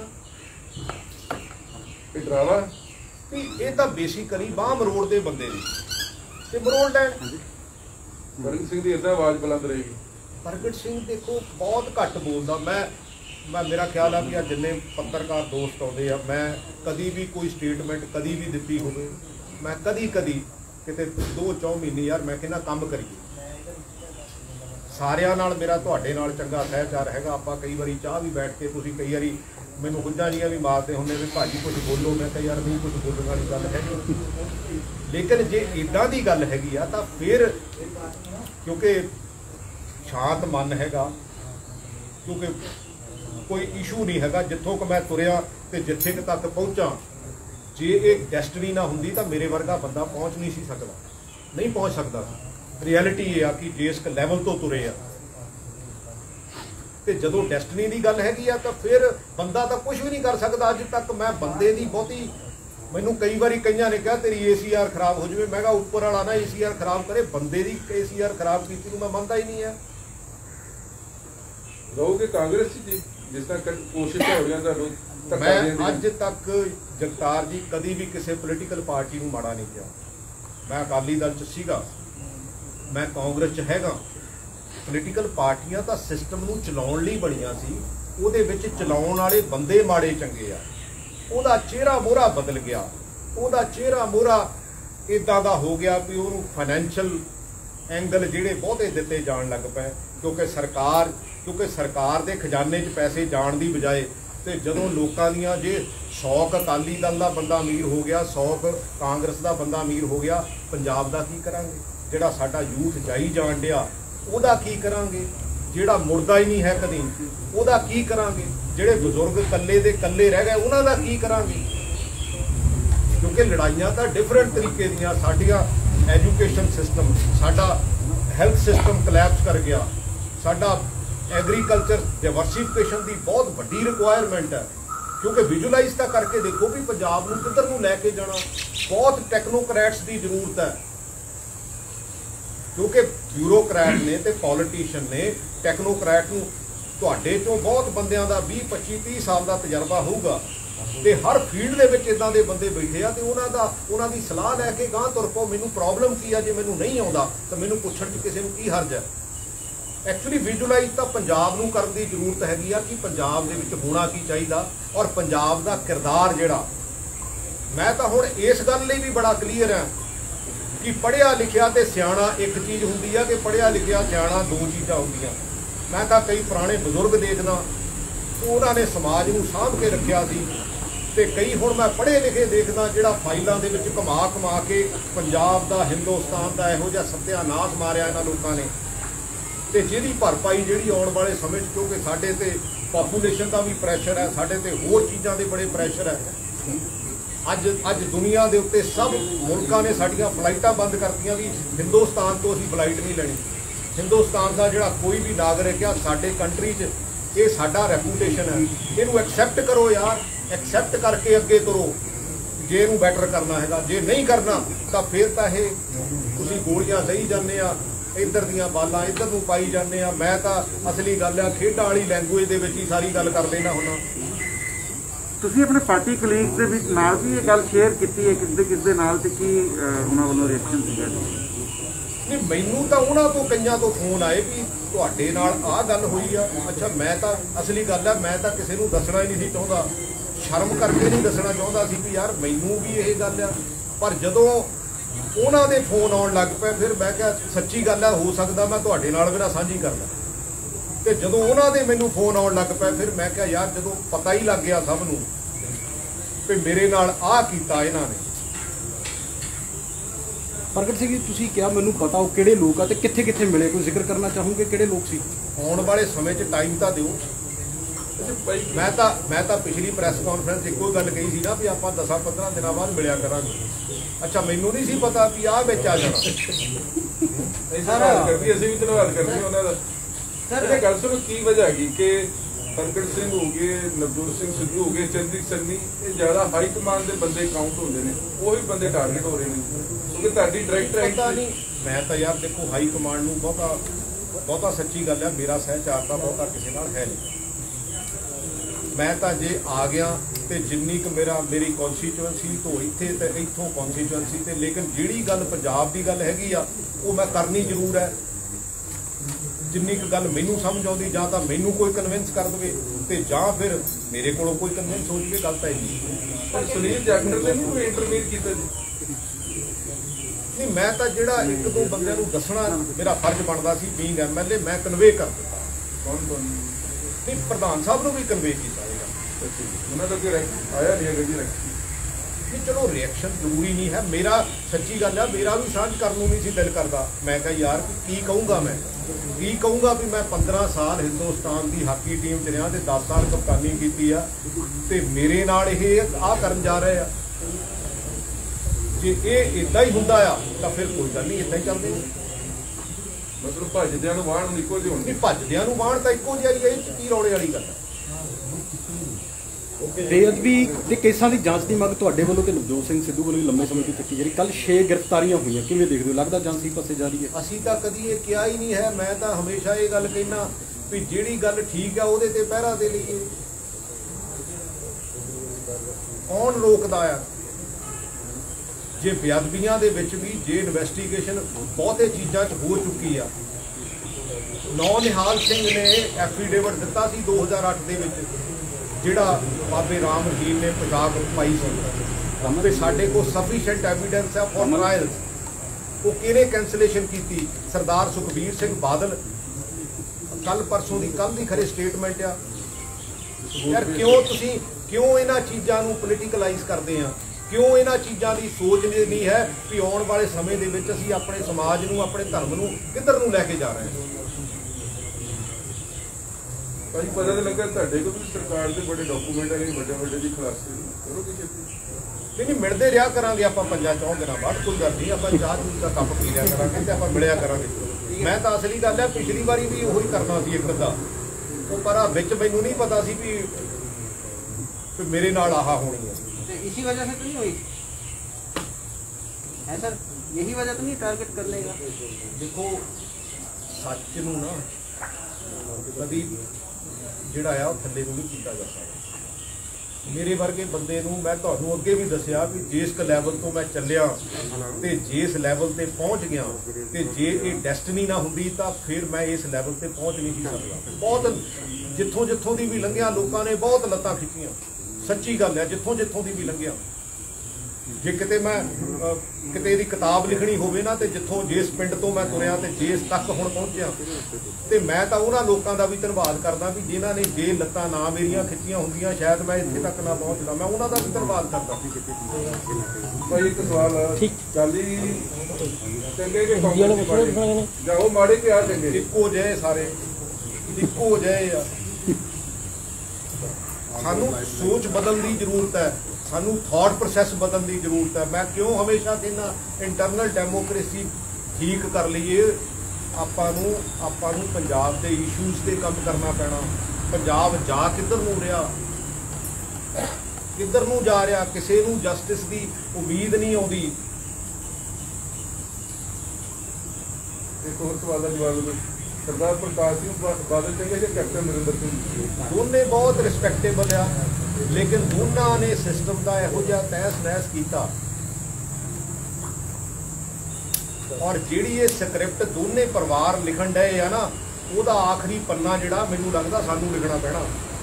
ਇਹ ਡਰਾਵਾ ਵੀ ਇਹ ਤਾਂ ਬੇਸਿਕਲੀ ਬਾਹ ਮਰੋੜ ਦੇ ਬੰਦੇ ਨੇ ਤੇ ਮਰੋੜ ਲੈਣ। ਪ੍ਰਗਟ ਸਿੰਘ ਦੀ ਏਦਾਂ ਆਵਾਜ਼ ਬੁਲੰਦ ਰਹੇਗੀ। ਪ੍ਰਗਟ ਸਿੰਘ ਦੇਖੋ ਬਹੁਤ ਘੱਟ ਬੋਲਦਾ। ਮੈਂ ਮੇਰਾ ਖਿਆਲ ਆ ਕਿ ਆ ਜਿੰਨੇ ਪੱਤਰਕਾਰ ਦੋਸਤ ਆਉਂਦੇ ਆ, ਮੈਂ ਕਦੀ ਵੀ ਕੋਈ ਸਟੇਟਮੈਂਟ ਕਦੀ ਵੀ ਦਿੱਤੀ ਹੋਵੇ, ਮੈਂ ਕਦੀ ਕਿਤੇ 2-4 ਮਹੀਨੇ ਯਾਰ ਮੈਂ ਕਹਿੰਦਾ ਕੰਮ ਕਰੀਏ। ਸਾਰਿਆਂ ਨਾਲ ਮੇਰਾ ਤੁਹਾਡੇ ਨਾਲ ਚੰਗਾ ਸਹਿਚਾਰ ਹੈਗਾ। ਆਪਾਂ ਕਈ ਵਾਰੀ ਚਾਹ ਵੀ ਬੈਠ ਕੇ, ਤੁਸੀਂ ਕਈ ਵਾਰੀ ਮੈਨੂੰ ਹੁੱਜਾਂ ਜੀਆਂ ਵੀ ਮਾਰਦੇ ਹੁੰਦੇ ਵੀ ਭਾਜੀ ਕੁਝ ਬੋਲੋ, ਮੈਂ ਕਿਹਾ ਯਾਰ ਨਹੀਂ ਕੁਝ ਬੋਲਣ ਵਾਲੀ ਗੱਲ ਹੈਗੀ। ਲੇਕਿਨ ਜੇ ਇੱਦਾਂ ਦੀ ਗੱਲ ਹੈਗੀ ਆ ਤਾਂ ਫਿਰ ਕਿਉਂਕਿ ਸ਼ਾਂਤ ਮਨ ਹੈਗਾ, ਕਿਉਂਕਿ ਕੋਈ ਇਸ਼ੂ ਨਹੀਂ ਹੈਗਾ। ਜਿੱਥੋਂ ਕਿ ਮੈਂ ਤੁਰਿਆ ਤੇ ਜਿੱਥੇ ਤੱਕ ਪਹੁੰਚਾਂ, ਜੇ ਇਹ ਡੈਸਟਨੀ ਨਾ ਹੁੰਦੀ ਤਾਂ ਮੇਰੇ ਵਰਗਾ ਬੰਦਾ ਪਹੁੰਚ ਨਹੀਂ ਸੀ ਸਕਦਾ, ਨਹੀਂ ਪਹੁੰਚ ਸਕਦਾ। ਰਿਐਲਿਟੀ ਇਹ ਆ ਕਿ ਜਿਸ ਲੈਵਲ ਤੋਂ ਤੁਰੇ ਆ, ਤੇ ਜਦੋਂ ਡੈਸਟਨੀ ਦੀ ਗੱਲ ਹੈਗੀ ਆ ਤਾਂ ਫਿਰ ਬੰਦਾ ਤਾਂ ਕੁਝ ਵੀ ਨਹੀਂ ਕਰ ਸਕਦਾ। ਅੱਜ ਤੱਕ ਮੈਂ ਬੰਦੇ ਦੀ ਬਹੁਤੀ, ਮੈਨੂੰ ਕਈ ਵਾਰੀ ਕਈਆਂ ਨੇ ਕਿਹਾ ਤੇਰੀ ACR ਖਰਾਬ ਹੋ ਜਾਵੇ, ਮੈਂ ਕਿਹਾ ਉੱਪਰ ਵਾਲਾ ਨਾ ACR ਖਰਾਬ ਕਰੇ, ਬੰਦੇ ਦੀ ACR ਖਰਾਬ ਕੀਤੀ ਨੂੰ ਮੈਂ ਮੰਨਦਾ ਹੀ ਨਹੀਂ ਹੈ। ਰਹੋਗੇ ਕਾਂਗਰਸ ਜੀ ਜਿਸ ਤਰ੍ਹਾਂ ਕੋਸ਼ਿਸ਼ ਹੋ ਰਹੀਆਂ ਤੁਹਾਨੂੰ? ਮੈਂ ਅੱਜ ਤੱਕ ਜਗਤਾਰ ਜੀ ਕਦੀ ਵੀ ਕਿਸੇ ਪੋਲੀਟੀਕਲ ਪਾਰਟੀ ਨੂੰ ਮਾੜਾ ਨਹੀਂ ਕਿਹਾ। ਮੈਂ ਅਕਾਲੀ ਦਲ 'ਚ ਸੀਗਾ, ਮੈਂ ਕਾਂਗਰਸ 'ਚ ਹੈਗਾ। ਪੋਲੀਟੀਕਲ ਪਾਰਟੀਆਂ ਤਾਂ ਸਿਸਟਮ ਨੂੰ ਚਲਾਉਣ ਲਈ ਬਣੀਆਂ ਸੀ, ਉਹਦੇ ਵਿੱਚ ਚਲਾਉਣ ਵਾਲੇ ਬੰਦੇ ਮਾੜੇ ਚੰਗੇ ਆ। ਉਹਦਾ ਚਿਹਰਾ ਮੋਹਰਾ ਬਦਲ ਗਿਆ, ਉਹਦਾ ਚਿਹਰਾ ਮੋਹਰਾ ਇਦਾਂ ਦਾ ਹੋ ਗਿਆ ਵੀ ਉਹਨੂੰ ਫਾਈਨੈਂਸ਼ੀਅਲ ਐਂਗਲ ਜਿਹੜੇ ਬਹੁਤੇ ਦਿੱਤੇ ਜਾਣ ਲੱਗ ਪਏ, ਕਿਉਂਕਿ ਸਰਕਾਰ ਦੇ ਖਜ਼ਾਨੇ 'ਚ ਪੈਸੇ ਜਾਣ ਦੀ ਬਜਾਏ, ਤੇ ਜਦੋਂ ਲੋਕਾਂ ਦੀਆਂ ਜੇ 100 ਅਕਾਲੀ ਦਲ ਦਾ ਬੰਦਾ ਅਮੀਰ ਹੋ ਗਿਆ, 100 ਕਾਂਗਰਸ ਦਾ ਬੰਦਾ ਅਮੀਰ ਹੋ ਗਿਆ, ਪੰਜਾਬ ਦਾ ਕੀ ਕਰਾਂਗੇ? ਜਿਹੜਾ ਸਾਡਾ ਯੂਥ ਜਾਈ ਜਾਣ ਡਿਆ ਉਹਦਾ ਕੀ ਕਰਾਂਗੇ? ਜਿਹੜਾ ਮੁੜਦਾ ਹੀ ਨਹੀਂ ਹੈ ਕਦੀ ਉਹਦਾ ਕੀ ਕਰਾਂਗੇ? ਜਿਹੜੇ ਬਜ਼ੁਰਗ ਇਕੱਲੇ ਦੇ ਇਕੱਲੇ ਰਹਿ ਗਏ ਉਹਨਾਂ ਦਾ ਕੀ ਕਰਾਂਗੇ? ਕਿਉਂਕਿ ਲੜਾਈਆਂ ਤਾਂ ਡਿਫਰੈਂਟ ਤਰੀਕੇ ਦੀਆਂ। ਸਾਡੀਆਂ ਐਜੂਕੇਸ਼ਨ ਸਿਸਟਮ, ਸਾਡਾ ਹੈਲਥ ਸਿਸਟਮ ਕਲੈਪਸ ਕਰ ਗਿਆ, ਸਾਡਾ ਐਗਰੀਕਲਚਰ ਡਾਇਵਰਸੀਫਿਕੇਸ਼ਨ ਦੀ ਬਹੁਤ ਵੱਡੀ ਰਿਕੁਆਇਰਮੈਂਟ ਹੈ। ਕਿਉਂਕਿ ਵਿਜ਼ੂਅਲਾਈਜ਼ ਤਾਂ ਕਰਕੇ ਦੇਖੋ ਵੀ ਪੰਜਾਬ ਨੂੰ ਕਿੱਧਰ ਨੂੰ ਲੈ ਕੇ ਜਾਣਾ। ਬਹੁਤ ਟੈਕਨੋਕਰੈਟਸ ਦੀ ਜ਼ਰੂਰਤ ਹੈ, ਕਿਉਂਕਿ ਬਿਊਰੋਕਰੈਟ ਨੇ ਤੇ ਪੋਲੀਟੀਸ਼ੀਅਨ ਨੇ। ਟੈਕਨੋਕਰੈਟ ਨੂੰ ਤੁਹਾਡੇ ਚੋਂ ਬਹੁਤ ਬੰਦਿਆਂ ਦਾ 20, 25, 30 ਸਾਲ ਦਾ ਤਜਰਬਾ ਹੋਊਗਾ, ਤੇ ਹਰ ਫੀਲਡ ਦੇ ਵਿੱਚ ਇਦਾਂ ਦੇ ਬੰਦੇ ਬੈਠੇ ਆ, ਤੇ ਉਹਨਾਂ ਦੀ ਸਲਾਹ ਲੈ ਕੇ ਗਾਂਹ ਤੁਰ ਪਓ। ਮੈਨੂੰ ਪ੍ਰੋਬਲਮ ਕੀ ਆ, ਜੇ ਮੈਨੂੰ ਨਹੀਂ ਆਉਂਦਾ ਤਾਂ ਮੈਨੂੰ ਪੁੱਛਣ 'ਚ ਕਿਸੇ ਨੂੰ ਕੀ ਹਰਜ ਹੈ। ਐਕਚੁਅਲੀ ਵਿਜ਼ੂਅਲਾਈਜ਼ ਤਾਂ ਪੰਜਾਬ ਨੂੰ ਕਰਨ ਦੀ ਜ਼ਰੂਰਤ ਹੈਗੀ ਆ ਕਿ ਪੰਜਾਬ ਦੇ ਵਿੱਚ ਹੋਣਾ ਕੀ ਚਾਹੀਦਾ, ਔਰ ਪੰਜਾਬ ਦਾ ਕਿਰਦਾਰ ਜਿਹੜਾ। ਮੈਂ ਤਾਂ ਹੁਣ ਇਸ ਗੱਲ ਲਈ ਵੀ ਬੜਾ ਕਲੀਅਰ ਹਾਂ ਕਿ ਪੜ੍ਹਿਆ ਲਿਖਿਆ ਤੇ ਸਿਆਣਾ ਇੱਕ ਚੀਜ਼ ਹੁੰਦੀ ਆ, ਕਿ ਪੜ੍ਹਿਆ ਲਿਖਿਆ ਸਿਆਣਾ ਦੋ ਚੀਜ਼ਾਂ ਹੁੰਦੀਆਂ। ਮੈਂ ਤਾਂ ਕਈ ਪੁਰਾਣੇ ਬਜ਼ੁਰਗ ਦੇਖਦਾ, ਉਹਨਾਂ ਨੇ ਸਮਾਜ ਨੂੰ ਸਾਂਭ ਕੇ ਰੱਖਿਆ ਸੀ, ਤੇ ਕਈ ਹੁਣ ਮੈਂ ਪੜ੍ਹੇ ਲਿਖੇ ਦੇਖਦਾ ਜਿਹੜਾ ਫਾਈਲਾਂ ਦੇ ਵਿੱਚ ਘੁਮਾ ਕੇ ਪੰਜਾਬ ਦਾ, ਹਿੰਦੁਸਤਾਨ ਦਾ ਇਹੋ ਜਿਹਾ ਸੱਤਿਆਨਾਸ਼ ਮਾਰਿਆ ਇਹਨਾਂ ਲੋਕਾਂ ਨੇ, ਤੇ ਜਿਹਦੀ ਭਰਪਾਈ ਜਿਹੜੀ ਆਉਣ ਵਾਲੇ ਸਮੇਂ 'ਚ, ਕਿਉਂਕਿ ਸਾਡੇ ਤੇ ਪਾਪੂਲੇਸ਼ਨ ਦਾ ਵੀ ਪ੍ਰੈਸ਼ਰ ਹੈ, ਸਾਡੇ ਤੇ ਹੋਰ ਚੀਜ਼ਾਂ ਦੇ ਬੜੇ ਪ੍ਰੈਸ਼ਰ ਹੈ। ਅੱਜ ਦੁਨੀਆ ਦੇ ਉੱਤੇ ਸਭ ਮੁਲਕਾਂ ਨੇ ਸਾਡੀਆਂ ਫਲਾਈਟਾਂ ਬੰਦ ਕਰਤੀਆਂ ਵੀ ਹਿੰਦੁਸਤਾਨ ਤੋਂ ਅਸੀਂ ਫਲਾਈਟ ਨਹੀਂ ਲੈਣੀ। ਹਿੰਦੁਸਤਾਨ ਦਾ ਜਿਹੜਾ ਕੋਈ ਵੀ ਨਾਗਰਿਕ ਆ ਸਾਡੇ ਕੰਟਰੀ 'ਚ, ਇਹ ਸਾਡਾ ਰੈਪੂਟੇਸ਼ਨ ਹੈ, ਇਹਨੂੰ ਐਕਸੈਪਟ ਕਰੋ ਯਾਰ, ਐਕਸੈਪਟ ਕਰਕੇ ਅੱਗੇ ਤੁਰੋ ਜੇ ਇਹਨੂੰ ਬੈਟਰ ਕਰਨਾ ਹੈਗਾ। ਜੇ ਨਹੀਂ ਕਰਨਾ ਤਾਂ ਫਿਰ ਤਾਂ ਇਹ ਤੁਸੀਂ ਗੋਲੀਆਂ ਦਈ ਜਾਂਦੇ ਆ, ਇੱਧਰ ਦੀਆਂ ਬਾਲਾਂ ਇੱਧਰ ਨੂੰ ਪਾਈ ਜਾਂਦੇ ਆ। ਮੈਂ ਤਾਂ ਅਸਲੀ ਗੱਲ ਆ ਖੇਡਾਂ ਵਾਲੀ ਲੈਂਗੁਏਜ ਦੇ ਵਿੱਚ ਹੀ ਸਾਰੀ ਗੱਲ ਕਰ ਲੈਣਾ ਹੁੰਦਾ। ਤੁਸੀਂ ਆਪਣੇ ਪਾਰਟੀ ਕਲੀਗਸ ਦੇ ਵਿੱਚ ਨਾਲ ਵੀ ਇਹ ਗੱਲ ਸ਼ੇਅਰ ਕੀਤੀ ਹੈ ਕਿਸ ਦੇ ਨਾਲ, ਤੇ ਕੀ ਉਹਨਾਂ ਵੱਲੋਂ ਰਿਐਕਸ਼ਨ ਸੀਗਾ? ਨਹੀਂ, ਮੈਨੂੰ ਤਾਂ ਉਹਨਾਂ ਤੋਂ ਕਈਆਂ ਤੋਂ ਫੋਨ ਆਏ ਵੀ ਤੁਹਾਡੇ ਨਾਲ ਆਹ ਗੱਲ ਹੋਈ ਆ। ਅੱਛਾ, ਮੈਂ ਤਾਂ ਅਸਲੀ ਗੱਲ ਆ, ਮੈਂ ਤਾਂ ਕਿਸੇ ਨੂੰ ਦੱਸਣਾ ਹੀ ਨਹੀਂ ਸੀ ਚਾਹੁੰਦਾ, ਸ਼ਰਮ ਕਰਕੇ ਨਹੀਂ ਦੱਸਣਾ ਚਾਹੁੰਦਾ ਸੀ ਵੀ ਯਾਰ ਮੈਨੂੰ ਵੀ ਇਹ ਗੱਲ ਆ। ਪਰ ਜਦੋਂ ਉਹਨਾਂ ਦੇ ਫੋਨ ਆਉਣ ਲੱਗ ਪਏ, ਫਿਰ ਮੈਂ ਕਿਹਾ ਸੱਚੀ ਗੱਲ ਆ, ਹੋ ਸਕਦਾ ਮੈਂ ਤੁਹਾਡੇ ਨਾਲ ਵੀ ਨਾ ਸਾਂਝੀ ਕਰਦਾ। ਤੇ ਜਦੋਂ ਉਹਨਾਂ ਦੇ ਮੈਨੂੰ ਫੋਨ ਆਉਣ ਲੱਗ ਪਏ, ਫਿਰ ਮੈਂ ਕਿਹਾ ਯਾਰ ਜਦੋਂ ਪਤਾ ਹੀ ਲੱਗ ਗਿਆ ਸਭ ਨੂੰ ਵੀ ਮੇਰੇ ਨਾਲ ਆਹ ਕੀਤਾ ਇਹਨਾਂ ਨੇ। ਪ੍ਰਗਟ ਸਿੰਘ ਜੀ, ਤੁਸੀਂ ਕਿਹਾ ਮੈਨੂੰ ਪਤਾ ਉਹ ਕਿਹੜੇ ਲੋਕ ਆ ਤੇ ਕਿੱਥੇ ਕਿੱਥੇ ਮਿਲੇ, ਕੋਈ ਜ਼ਿਕਰ ਕਰਨਾ ਚਾਹੋਗੇ ਕਿਹੜੇ ਲੋਕ ਸੀ? ਆਉਣ ਵਾਲੇ ਸਮੇਂ 'ਚ ਟਾਈਮ ਤਾਂ ਦਿਓ। ਮੈਂ ਤਾਂ ਪਿਛਲੀ ਪ੍ਰੈਸ ਕਾਨਫਰੰਸ ਇੱਕੋ ਗੱਲ ਕਹੀ ਸੀ ਨਾ ਵੀ ਆਪਾਂ 10-15 ਦਿਨਾਂ ਬਾਅਦ ਮਿਲਿਆ ਕਰਾਂਗੇ। ਅੱਛਾ, ਮੈਨੂੰ ਨਹੀਂ ਸੀ ਪਤਾ ਵੀ ਆਹ ਵਿੱਚ ਆ ਜਾਣਾ। ਅਸੀਂ ਵੀ ਧੰਨਵਾਦ ਕਰਦੇ ਉਹਨਾਂ ਦਾ। ਸਰ ਗੱਲ ਸੁਣੋ, ਕੀ ਵਜ੍ਹਾ ਹੈਗੀ ਕਿ ਪ੍ਰਗਟ ਸਿੰਘ ਹੋ ਗਏ, ਨਵਜੋਤ ਸਿੰਘ ਸਿੱਧੂ ਹੋ ਗਏ, ਚੰਦਰੀਕ ਸੰਨੀ, ਇਹ ਜ਼ਿਆਦਾ ਹਾਈ ਕਮਾਂਡ ਦੇ ਬੰਦੇ ਕਾਊਂਟ ਹੁੰਦੇ ਨੇ, ਉਹੀ ਬੰਦੇ ਟਾਰਗੇਟ ਹੋ ਰਹੇ ਨੇ, ਕਿਉਂਕਿ ਤੁਹਾਡੀ ਡਾਇਰੈਕਟ ਪਤਾ ਨਹੀਂ। ਮੈਂ ਤਾਂ ਯਾਰ ਦੇਖੋ ਹਾਈ ਕਮਾਂਡ ਨੂੰ ਬਹੁਤਾ ਸੱਚੀ ਗੱਲ ਹੈ, ਮੇਰਾ ਸਹਿਚਾਰ ਤਾਂ ਬਹੁਤਾ ਕਿਸੇ ਨਾਲ ਹੈ ਨਹੀਂ। मैं तो जे आ गया तो जिन्नी क मेरी कॉन्स्टिट्यूएंसी तो इत्थे ते इत्थों कॉन्स्टिट्यूएंसी ते, लेकिन जिहड़ी गल पंजाब की गल हैगी आ वो मैं करनी जरूर है। जिन्नी क गल मैनू समझ आउंदी जां तां मैनू कोई कन्विंस कर दवे ते जां फिर मेरे कोलों कोई कन्विंस हो जाए, गल तां इन्नी। पर सुनील जाखड़ ने नहीं कोई इंटरव्यू किया जी? नहीं, मैं तो जिहड़ा एक दो बंदिਆਂ ਨੂੰ दसना मेरा फर्ज बनता सी बीइंग MLA, मैं कन्वे कर दिता। कौन कौन? नहीं, प्रधान साहब ਨੂੰ भी कन्वे किया उन्होंने तो आया नहीं है जी रिएक्शन। नहीं, चलो रिएक्शन जरूरी नहीं है। मेरा सच्ची गल है, मेरा भी साझ करने नहीं सी दिल करता। मैं कहा यार की कहूँगा, मैं की कहूँगा भी मैं 15 साल हिंदुस्तान की हाकी टीम च रहा, 10 साल कप्तानी की ते मेरे नाल ये आ करन जा रहे आ। जे ये इदा ही हुंदा आ तां फिर कोई गल नहीं, इदा ही चलदे ने। मतलब भजदियां नूं वाहण निको जी होंदी, नहीं, भजदियां नूं वाहण तां इक्को जिहा ही है, की रौले वाली गल है। ਬੇਅਦਬੀ ਦੇ ਕੇਸਾਂ ਦੀ ਜਾਂਚ ਦੀ ਮੰਗ ਤੁਹਾਡੇ ਵੱਲੋਂ ਤੇ ਨਵਜੋਤ ਸਿੰਘ ਸਿੱਧੂ ਵੱਲੋਂ ਵੀ ਲੰਮੇ ਸਮੇਂ ਤੋਂ ਚੱਕੀ ਜਾ ਰਹੀ। ਕੱਲ 6 ਗ੍ਰਿਫਤਾਰੀਆਂ ਹੋਈਆਂ, ਕਿਵੇਂ ਦੇਖਦੇ ਹੋ? ਲੱਗਦਾ ਜਾਂਚ ਸਹੀ ਪਾਸੇ ਜਾ ਰਹੀ ਹੈ? ਅਸੀਂ ਤਾਂ ਕਦੀ ਇਹ ਕਿਹਾ ਹੀ ਨਹੀਂ ਹੈ। ਮੈਂ ਤਾਂ ਹਮੇਸ਼ਾ ਇਹ ਗੱਲ ਕਹਿਣਾ ਵੀ ਜਿਹੜੀ ਗੱਲ ਠੀਕ ਆ ਉਹਦੇ ਤੇ ਪਹਿਰਾ ਦੇ ਲਈਏ। ਕੌਣ ਰੋਕਦਾ ਆ? ਜੇ ਬੇਅਦਬੀਆਂ ਦੇ ਵਿੱਚ ਵੀ ਜੇ ਇਨਵੈਸਟੀਗੇਸ਼ਨ ਬਹੁਤੇ ਚੀਜ਼ਾਂ 'ਚ ਹੋ ਚੁੱਕੀ ਆ। ਨਿਹਾਲ ਸਿੰਘ ਨੇ ਐਫੀਡੇਵਿਟ ਦਿੱਤਾ ਸੀ 2008 ਦੇ ਵਿੱਚ, ਜਿਹੜਾ ਬਾਬੇ ਰਾਮ ਰਹੀਮ ਨੇ ਪੋਸ਼ਾਕ ਪਾਈ ਸੀ ਤੇ ਸਾਡੇ ਕੋਲ ਸਫੀਸ਼ੀਐਂਟ ਐਵੀਡੈਂਸ ਹੈ ਫॉर ਟ੍ਰਾਇਲਸ। ਉਹ ਕਿਹਨੇ ਕੈਂਸਲੇਸ਼ਨ ਕੀਤੀ? ਸਰਦਾਰ ਸੁਖਬੀਰ ਸਿੰਘ ਬਾਦਲ। ਕੱਲ ਪਰਸੋਂ ਦੀ ਕੱਲ ਦੀ ਖਰੇ ਸਟੇਟਮੈਂਟ ਆ। ਯਾਰ ਕਿਉਂ ਇਹਨਾਂ ਚੀਜ਼ਾਂ ਨੂੰ ਪੋਲੀਟੀਕਲਾਈਜ਼ ਕਰਦੇ ਆ? ਕਿਉਂ ਇਹਨਾਂ ਚੀਜ਼ਾਂ ਦੀ ਸੋਚ ਨਹੀਂ ਹੈ ਵੀ ਆਉਣ ਵਾਲੇ ਸਮੇਂ ਦੇ ਵਿੱਚ ਅਸੀਂ ਆਪਣੇ ਸਮਾਜ ਨੂੰ, ਆਪਣੇ ਧਰਮ ਨੂੰ ਕਿੱਧਰ ਨੂੰ ਲੈ ਕੇ ਜਾ ਰਹੇ ਹਾਂ? ਭਾਈ ਪਤਾ ਤਾਂ ਲੱਗਾ ਤੁਹਾਡੇ ਕੋਲ ਵੀ ਸਰਕਾਰ ਦੇ ਬੜੇ ਡਾਕੂਮੈਂਟ ਹੈਗੇ, ਵੱਡੇ ਦੀ ਖੁਲਾਸੇ ਕਰੋਗੇ ਛੇਤੀ? ਨਹੀਂ, ਮਿਲਦੇ ਰਿਹਾ ਕਰਾਂਗੇ ਆਪਾਂ 5-4 ਦਿਨਾਂ ਬਾਅਦ, ਕੋਈ ਗੱਲ ਨਹੀਂ। ਆਪਾਂ ਚਾਹ ਚੂਹ ਦਾ ਕੱਪ ਪੀ ਲਿਆ ਕਰਾਂਗੇ ਤੇ ਆਪਾਂ ਮਿਲਿਆ ਕਰਾਂਗੇ। ਮੈਂ ਤਾਂ ਅਸਲੀ ਗੱਲ ਹੈ, ਪਿਛਲੀ ਵਾਰੀ ਵੀ ਉਹੀ ਕਰਨਾ ਸੀ ਇੱਕ ਦਾ, ਉਹ ਪਰ ਵਿੱਚ ਮੈਨੂੰ ਨਹੀਂ ਪਤਾ ਸੀ ਵੀ ਮੇਰੇ ਨਾਲ ਆਹ ਹੋਣੀ ਹੈ। इसी वजह से तो नहीं हुई है सर, यही वजह तो नहीं टारगेट कर लेगा? देखो सच ਨੂੰ ਨਾ ਕਦੀ ਜਿਹੜਾ ਆ ਉਹ ਥੱਲੇ ਨੂੰ ਨਹੀਂ ਕੀਤਾ ਜਾ ਸਕਦਾ। ਮੇਰੇ ਵਰਗੇ ਬੰਦੇ ਨੂੰ ਮੈਂ ਤੁਹਾਨੂੰ ਅੱਗੇ ਵੀ ਦੱਸਿਆ ਵੀ ਜਿਸ ਲੈਵਲ ਤੋਂ ਮੈਂ ਚੱਲਿਆ ਤੇ ਜਿਸ ਲੈਵਲ ਤੇ ਪਹੁੰਚ ਗਿਆ ਤੇ ਜੇ ਇਹ ਡੈਸਟਨੀ ਨਾ ਹੁੰਦੀ ਤਾਂ ਫਿਰ ਮੈਂ ਇਸ ਲੈਵਲ ਤੇ ਪਹੁੰਚ ਨਹੀਂ ਸੀ ਸਕਦਾ। ਬਹੁਤ ਜਿੱਥੋਂ ਦੀ ਵੀ ਲੰਘਿਆ ਲੋਕਾਂ ਨੇ ਬਹੁਤ ਲੱਤਾਂ ਖਿੱਚੀਆਂ। ਸੱਚੀ ਗੱਲ ਹੈ, ਜਿੱਥੋਂ ਦੀ ਵੀ ਲੰਘਿਆ। ਜੇ ਕਿਤੇ ਮੈਂ ਕਿਤੇ ਦੀ ਕਿਤਾਬ ਲਿਖਣੀ ਹੋਵੇ ਨਾ ਤੇ ਜਿਸ ਪਿੰਡ ਤੋਂ ਮੈਂ ਤੁਰਿਆ ਤੇ ਜਿਸ ਤੱਕ ਹੁਣ ਪਹੁੰਚਿਆ ਤੇ ਮੈਂ ਤਾਂ ਉਹਨਾਂ ਲੋਕਾਂ ਦਾ ਵੀ ਧੰਨਵਾਦ ਕਰਦਾ ਵੀ ਜਿਨ੍ਹਾਂ ਨੇ ਜੇ ਲੱਤਾਂ ਨਾ ਮੇਰੀਆਂ ਖਿੱਚੀਆਂ ਹੁੰਦੀਆਂ ਸ਼ਾਇਦ ਮੈਂ ਇੱਥੇ ਤੱਕ ਨਾ ਪਹੁੰਚਦਾ। ਮੈਂ ਉਹਨਾਂ ਦਾ ਵੀ ਧੰਨਵਾਦ ਕਰਦਾ। ਭਾਈ ਇੱਕ ਸਵਾਲ, ਚਾਲੀ ਚੰਗੇ ਕਿ ਨੇ ਜਾਓ ਮਾੜੇ ਕਿ ਆ ਚੰਗੇ? ਇੱਕੋ ਜਿਹੇ ਸਾਰੇ, ਇੱਕੋ ਜਿਹੇ ਆ। ਸਾਨੂੰ ਸੋਚ ਬਦਲਣ ਦੀ ਜ਼ਰੂਰਤ ਹੈ, ਸਾਨੂੰ ਥਾਟ ਪ੍ਰੋਸੈਸ ਬਦਲਣ ਦੀ ਜ਼ਰੂਰਤ ਹੈ। ਮੈਂ ਕਿਉਂ ਹਮੇਸ਼ਾ ਕਹਿੰਦਾ ਇੰਟਰਨਲ ਡੈਮੋਕ੍ਰੇਸੀ ਠੀਕ ਕਰ ਲਈਏ। ਆਪਾਂ ਨੂੰ ਪੰਜਾਬ ਦੇ ਇਸ਼ੂਜ਼ ਤੇ ਕੰਮ ਕਰਨਾ ਪੈਣਾ। ਪੰਜਾਬ ਜਾ ਕਿੱਧਰ ਨੂੰ ਰਿਹਾ, ਕਿੱਧਰ ਨੂੰ ਜਾ ਰਿਹਾ? ਕਿਸੇ ਨੂੰ ਜਸਟਿਸ ਦੀ ਉਮੀਦ ਨਹੀਂ ਆਉਂਦੀ। ਇੱਕ ਹੋਰ ਸਵਾਲ ਦਾ ਜਵਾਬ ਦਿਓ। ਸਰਦਾਰ ਪ੍ਰਕਾਸ਼ ਸਿੰਘ ਬਾਦਲ ਚੰਗੇ ਜਾਂ ਕੈਪਟਨ ਅਮਰਿੰਦਰ ਸਿੰਘ? ਦੋਨੇ ਬਹੁਤ ਰਿਸਪੈਕਟੇਬਲ ਆ, ਲੇਕਿਨ ਦੋਨਾਂ ਨੇ ਸਿਸਟਮ ਦਾ ਇਹੋ ਜਿਹਾ ਤਹਿਸ ਨਹਿਸ ਕੀਤਾ ਔਰ ਜਿਹੜੀ ਇਹ ਸਕ੍ਰਿਪਟ ਦੋਨੇ ਪਰਿਵਾਰ ਲਿਖਣ ਡਏ ਆ ਨਾ, ਉਹਦਾ ਆਖਰੀ ਪੰਨਾ ਜਿਹੜਾ ਮੈਨੂੰ ਲੱਗਦਾ ਸਾਨੂੰ ਲਿਖਣਾ ਪੈਣਾ।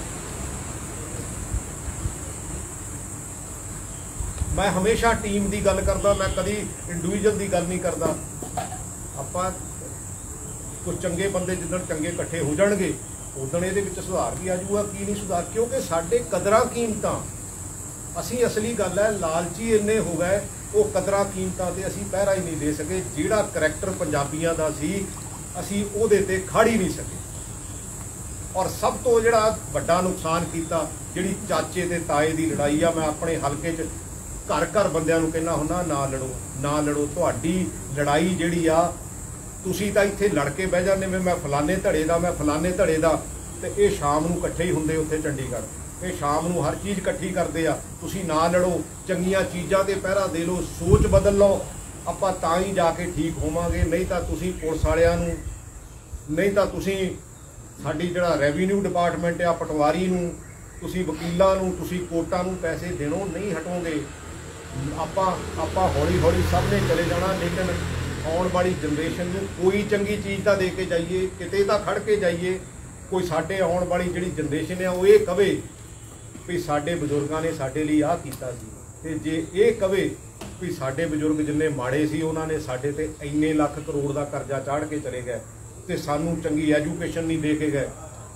ਮੈਂ ਹਮੇਸ਼ਾ ਟੀਮ ਦੀ ਗੱਲ ਕਰਦਾ, ਮੈਂ ਕਦੀ ਇੰਡੀਵਿਜੂਅਲ ਦੀ ਗੱਲ ਨਹੀਂ ਕਰਦਾ। ਆਪਾਂ ਕੁਝ ਚੰਗੇ ਬੰਦੇ ਜਿੱਦਣ ਚੰਗੇ ਇਕੱਠੇ ਹੋ ਜਾਣਗੇ ਉਦਣ ਇਹਦੇ ਵਿੱਚ ਸੁਧਾਰ ਵੀ ਆ ਜਾਊਗਾ। ਕੀ ਨਹੀਂ ਸੁਧਾਰ? ਕਿਉਂਕਿ ਸਾਡੇ ਕਦਰਾਂ ਕੀਮਤਾਂ, ਅਸੀਂ ਅਸਲੀ ਗੱਲ ਹੈ ਲਾਲਚੀ ਇੰਨੇ ਹੋ ਗਏ, ਉਹ ਕਦਰਾਂ ਕੀਮਤਾਂ ਤੇ ਅਸੀਂ ਪਹਿਰਾ ਹੀ ਨਹੀਂ ਦੇ ਸਕੇ। ਜਿਹੜਾ ਕਰੈਕਟਰ ਪੰਜਾਬੀਆਂ ਦਾ ਸੀ ਅਸੀਂ ਉਹਦੇ ਤੇ ਖੜ ਹੀ ਨਹੀਂ ਸਕੇ। ਔਰ ਸਭ ਤੋਂ ਜਿਹੜਾ ਵੱਡਾ ਨੁਕਸਾਨ ਕੀਤਾ, ਜਿਹੜੀ ਚਾਚੇ ਤੇ ਤਾਏ ਦੀ ਲੜਾਈ ਆ। ਮੈਂ ਆਪਣੇ ਹਲਕੇ 'ਚ ਘਰ ਬੰਦਿਆਂ ਨੂੰ ਕਹਿੰਦਾ ਹੁੰਦਾ ਨਾ ਲੜੋ। ਤੁਹਾਡੀ ਲੜਾਈ ਜਿਹੜੀ ਆ, ਤੁਸੀਂ ਤਾਂ ਇੱਥੇ ਲੜ ਕੇ ਬਹਿ ਜਾਂਦੇ ਮੈਂ ਫਲਾਣੇ ਧੜੇ ਦਾ ਤੇ ਇਹ ਸ਼ਾਮ ਨੂੰ ਇਕੱਠੇ ਹੀ ਹੁੰਦੇ ਉੱਥੇ ਚੰਡੀਗੜ੍ਹ। ਇਹ ਸ਼ਾਮ ਨੂੰ ਹਰ ਚੀਜ਼ ਇਕੱਠੀ ਕਰਦੇ ਆ। ਤੁਸੀਂ ਨਾ ਲੜੋ, ਚੰਗੀਆਂ ਚੀਜ਼ਾਂ ਤੇ ਪਹਿਰਾ ਦੇ ਲਓ, ਸੋਚ ਬਦਲ ਲਓ। ਆਪਾਂ ਤਾਂ ਹੀ ਜਾ ਕੇ ਠੀਕ ਹੋਵਾਂਗੇ। ਨਹੀਂ ਤਾਂ ਤੁਸੀਂ ਪੁਲਿਸ ਵਾਲਿਆਂ ਨੂੰ, ਨਹੀਂ ਤਾਂ ਤੁਸੀਂ ਸਾਡੀ ਜਿਹੜਾ ਰੈਵਨਿਊ ਡਿਪਾਰਟਮੈਂਟ ਆ ਪਟਵਾਰੀ ਨੂੰ, ਤੁਸੀਂ ਵਕੀਲਾਂ ਨੂੰ, ਤੁਸੀਂ ਕੋਰਟਾਂ ਨੂੰ ਪੈਸੇ ਦੇਣੋਂ ਨਹੀਂ ਹਟੋਗੇ। ਆਪਾਂ ਹੌਲੀ ਹੌਲੀ ਸਭ ਨੇ ਚਲੇ ਜਾਣਾ, ਲੇਕਿਨ ਆਉਣ ਵਾਲੀ ਜਨਰੇਸ਼ਨ ਨੂੰ ਕੋਈ ਚੰਗੀ ਚੀਜ਼ ਤਾਂ ਦੇ ਕੇ ਜਾਈਏ, ਕਿਤੇ ਤਾਂ ਖੜ ਕੇ ਜਾਈਏ। ਕੋਈ ਸਾਡੇ ਆਉਣ ਵਾਲੀ ਜਿਹੜੀ ਜਨਰੇਸ਼ਨ ਆ ਉਹ ਇਹ ਕਵੇ ਵੀ ਸਾਡੇ ਬਜ਼ੁਰਗਾਂ ਨੇ ਸਾਡੇ ਲਈ ਆਹ ਕੀਤਾ ਸੀ, ਤੇ ਜੇ ਇਹ ਕਵੇ ਵੀ ਸਾਡੇ ਬਜ਼ੁਰਗ ਜਿੰਨੇ ਮਾੜੇ ਸੀ ਉਹਨਾਂ ਨੇ ਸਾਡੇ ਤੇ ਇੰਨੇ ਲੱਖ ਕਰੋੜ ਦਾ ਕਰਜ਼ਾ ਚਾੜ ਕੇ ਚਲੇ ਗਏ ਤੇ ਸਾਨੂੰ ਚੰਗੀ ਐਜੂਕੇਸ਼ਨ ਨਹੀਂ ਦੇ ਕੇ ਗਏ।